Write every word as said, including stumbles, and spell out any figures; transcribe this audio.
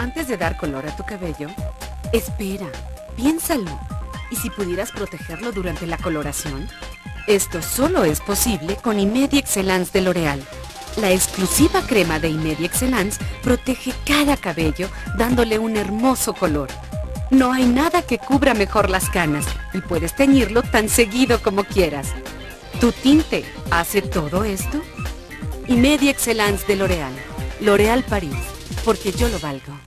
Antes de dar color a tu cabello, espera, piénsalo. ¿Y si pudieras protegerlo durante la coloración? Esto solo es posible con Immedi Excellence de L'Oréal. La exclusiva crema de Immedi Excellence protege cada cabello dándole un hermoso color. No hay nada que cubra mejor las canas y puedes teñirlo tan seguido como quieras. ¿Tu tinte hace todo esto? Immedi Excellence de L'Oréal. L'Oréal París, porque yo lo valgo.